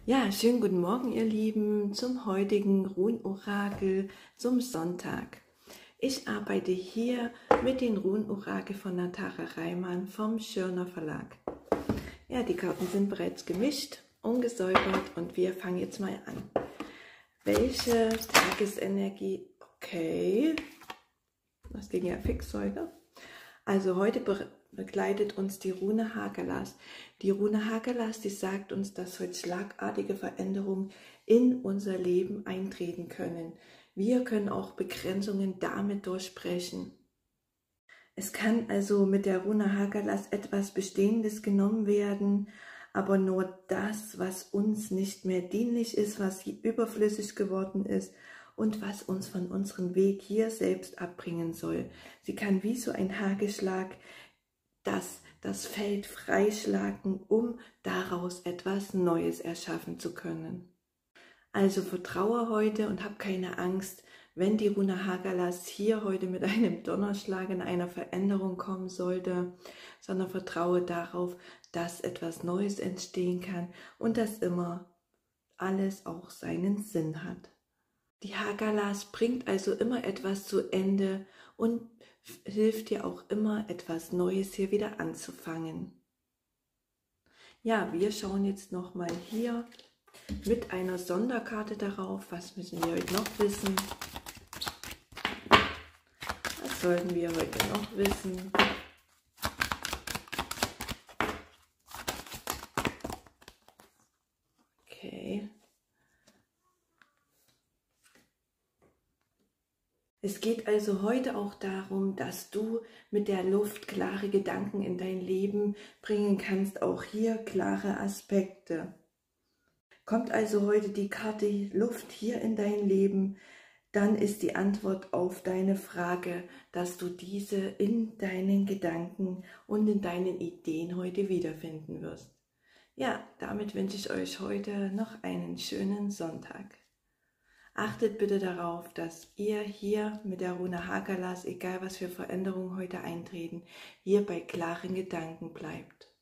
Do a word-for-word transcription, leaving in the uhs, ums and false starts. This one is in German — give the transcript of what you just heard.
Ja, schönen guten Morgen, ihr Lieben, zum heutigen Runenorakel zum Sonntag. Ich arbeite hier mit den Runenorakel von Natara Reimann vom Schirner Verlag. Ja, die Karten sind bereits gemischt, ungesäubert und wir fangen jetzt mal an. Welche Tagesenergie? Okay, das ging ja fix heute. Also heute be begleitet uns die Rune Hagalaz. Die Rune Hagalaz, die sagt uns, dass heute schlagartige Veränderungen in unser Leben eintreten können. Wir können auch Begrenzungen damit durchbrechen. Es kann also mit der Rune Hagalaz etwas Bestehendes genommen werden, aber nur das, was uns nicht mehr dienlich ist, was überflüssig geworden ist und was uns von unserem Weg hier selbst abbringen soll. Sie kann wie so ein Hagelschlag das, das Feld freischlagen, um daraus etwas Neues erschaffen zu können. Also vertraue heute und hab keine Angst, wenn die Rune Hagalaz hier heute mit einem Donnerschlag in einer Veränderung kommen sollte, sondern vertraue darauf, dass etwas Neues entstehen kann und dass immer alles auch seinen Sinn hat. Die Hagalaz bringt also immer etwas zu Ende und hilft dir auch immer, etwas Neues hier wieder anzufangen. Ja, wir schauen jetzt nochmal hier mit einer Sonderkarte darauf. Was müssen wir heute noch wissen? Was sollten wir heute noch wissen? Okay. Es geht also heute auch darum, dass du mit der Luft klare Gedanken in dein Leben bringen kannst, auch hier klare Aspekte. Kommt also heute die Karte Luft hier in dein Leben, dann ist die Antwort auf deine Frage, dass du diese in deinen Gedanken und in deinen Ideen heute wiederfinden wirst. Ja, damit wünsche ich euch heute noch einen schönen Sonntag. Achtet bitte darauf, dass ihr hier mit der Rune Hagalaz, egal was für Veränderungen heute eintreten, hier bei klaren Gedanken bleibt.